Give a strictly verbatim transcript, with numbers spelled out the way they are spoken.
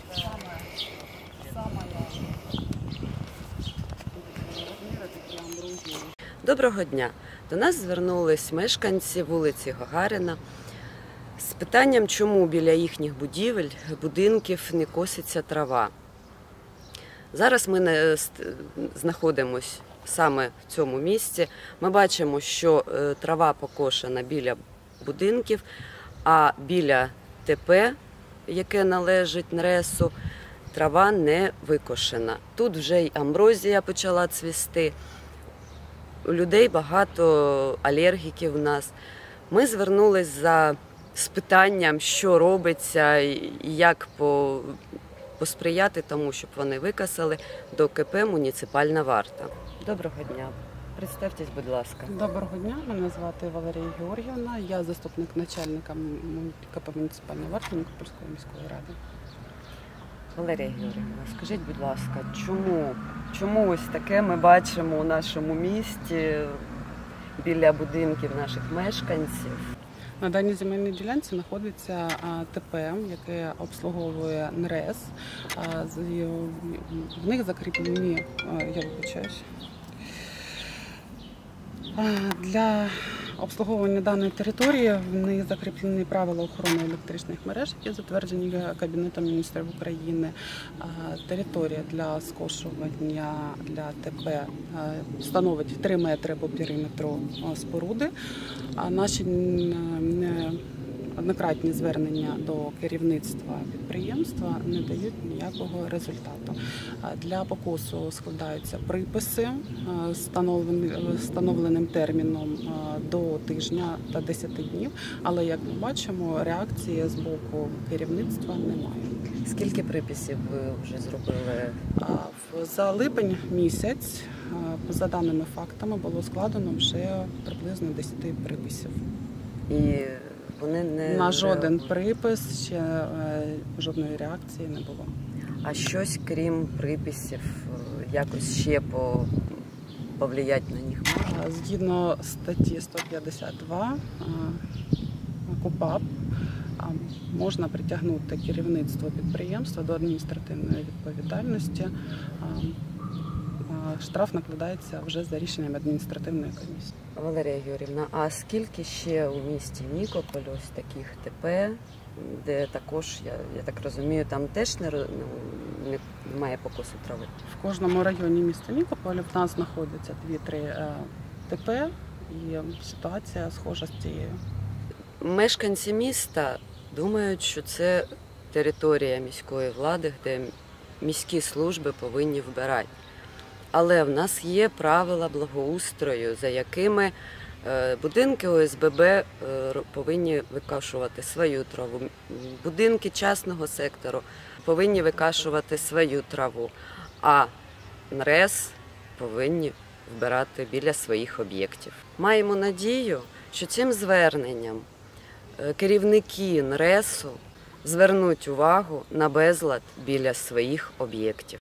Доброго дня! До нас звернулись мешканці вулиці Гагаріна з питанням, чому біля їхніх будівель, будинків не коситься трава. Зараз ми знаходимося саме в цьому місці. Ми бачимо, що трава покошена біля будинків, а біля ТП, яке належить НРЕСу, трава не викошена. Тут вже й амброзія почала цвісти. У людей багато алергіків у нас. Ми звернулися за з питанням, що робиться і як по, посприяти тому, щоб вони викосили, до КП «Муніципальна варта». Доброго дня. Представтесь, будь ласка. Доброго дня. Мене звати Валерія Георгіївна. Я заступник начальника КП «Муніципальна варта» Нікопольської міської ради. Валерія Георгіївна, скажіть, будь ласка, чому, чому ось таке ми бачимо у нашому місті біля будинків наших мешканців? На даній земельній ділянці знаходиться ТП, яке обслуговує НРЕС. В них закріплені, я вибачаюсь, для обслуговування даної території в них закріплені правила охорони електричних мереж, які затверджені Кабінетом міністрів України. Територія для скошування для ТП становить три метри по периметру споруди. Наші однократні звернення до керівництва підприємства не дають ніякого результату. Для покосу складаються приписи встановленим терміном до тижня та десяти днів, але, як ми бачимо, реакції з боку керівництва немає. Скільки приписів ви вже зробили? За липень місяць, за даними фактами, було складено вже приблизно десять приписів. І вони не... На жоден припис ще жодної реакції не було. А щось, крім приписів, якось ще по... повлияти на них можна? Згідно статті сто п'ятдесят два КУпАП можна притягнути керівництво підприємства до адміністративної відповідальності. Штраф накладається вже за рішенням адміністративної комісії. Валерія Георгіївна, а скільки ще у місті Нікополь ось таких ТП, де також, я, я так розумію, там теж не, не, немає покосу трави? В кожному районі міста Нікополь в нас знаходяться дві-три ТП, і ситуація схожа з цією. Мешканці міста думають, що це територія міської влади, де міські служби повинні вбирати. Але в нас є правила благоустрою, за якими будинки ОСББ повинні викашувати свою траву, будинки частного сектору повинні викашувати свою траву, а НРЕС повинні вбирати біля своїх об'єктів. Маємо надію, що цим зверненням керівники НРЕСу звернуть увагу на безлад біля своїх об'єктів.